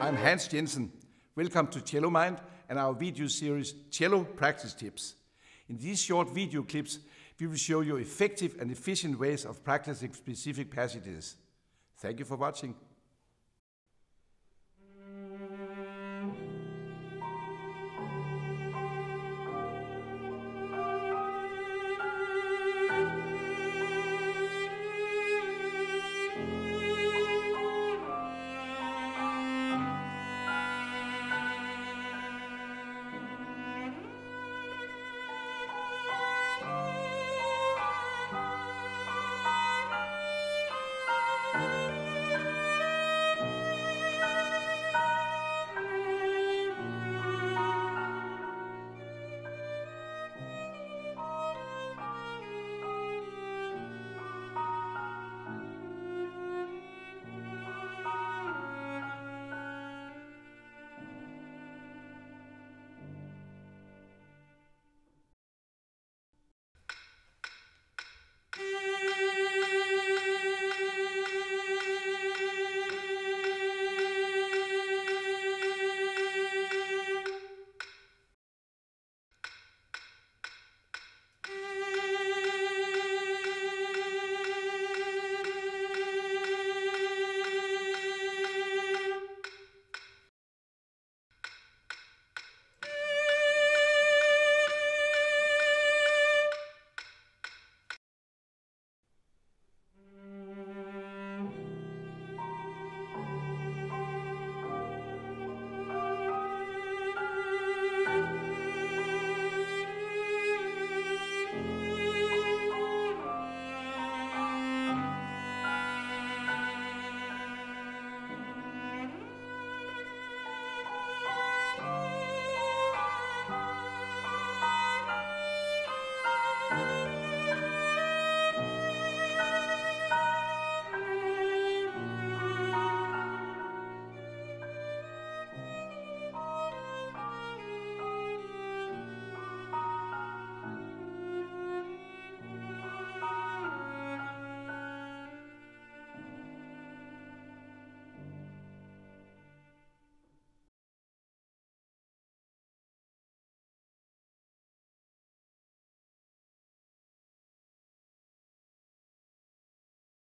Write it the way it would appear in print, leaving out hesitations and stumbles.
I'm Jensen. Welcome to CelloMind and our video series Cello Practice Tips. In these short video clips, we will show you effective and efficient ways of practicing specific passages. Thank you for watching.